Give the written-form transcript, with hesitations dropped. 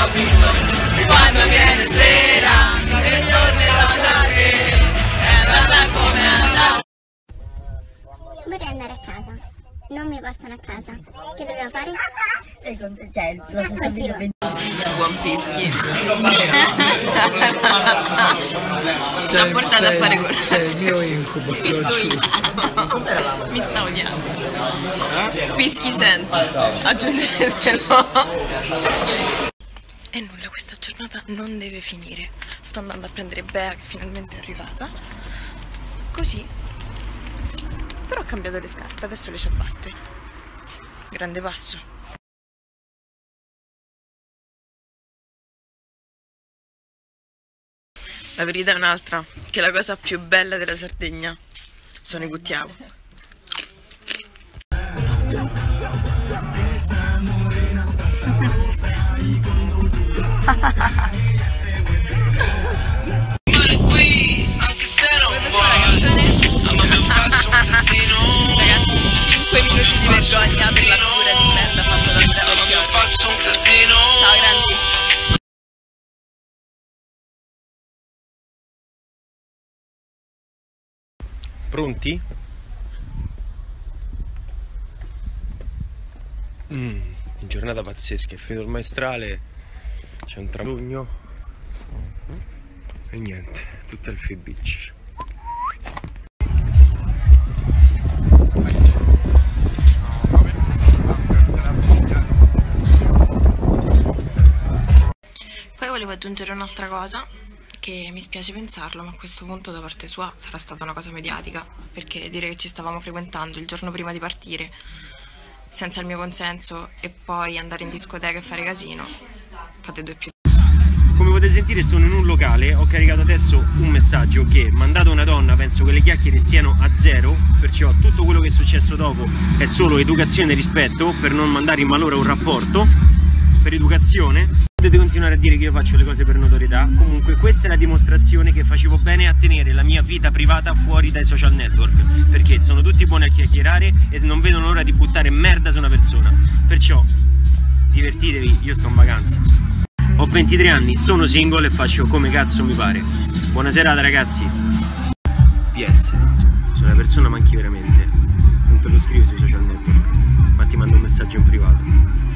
Quando viene sera e tornerò da te, è andata come è andata. Vorrei andare a casa, non mi portano a casa. Che dovevo fare? Cioè, lo stesso video. Buon Pischi. Ci ha portato a fare coraggio. Sei il mio incubo, te lo giuro. Mi sta odiando. Pischi senti, aggiungetelo. E nulla, questa giornata non deve finire. Sto andando a prendere Bea, che finalmente è arrivata. Così. Però ho cambiato le scarpe, adesso le ciabatte. Grande passo. La verità è un'altra, che la cosa più bella della Sardegna sono i Guttiavo. Ragazzi, 5 minuti di vergogna per la figura di merda fatta da Andrea. Ciao grandi. Pronti? Giornata pazzesca, è finito il maestrale, c'è un tramonio e niente, tutto il Free Beach. Poi volevo aggiungere un'altra cosa, che mi spiace pensarlo, ma a questo punto da parte sua sarà stata una cosa mediatica, perché dire che ci stavamo frequentando il giorno prima di partire senza il mio consenso e poi andare in discoteca e fare casino, fate due più. Come potete sentire sono in un locale, ho caricato adesso un messaggio che, mandato una donna, penso che le chiacchiere siano a zero, perciò tutto quello che è successo dopo è solo educazione e rispetto, per non mandare in malora un rapporto, per educazione. Potete continuare a dire che io faccio le cose per notorietà, comunque questa è la dimostrazione che facevo bene a tenere la mia vita privata fuori dai social network, perché sono tutti buoni a chiacchierare e non vedono l'ora di buttare merda su una persona. Perciò divertitevi, io sto in vacanza. Ho 23 anni, sono single e faccio come cazzo mi pare. Buona serata ragazzi. PS, se una persona manchi veramente, non te lo scrivo sui social network, ma ti mando un messaggio in privato.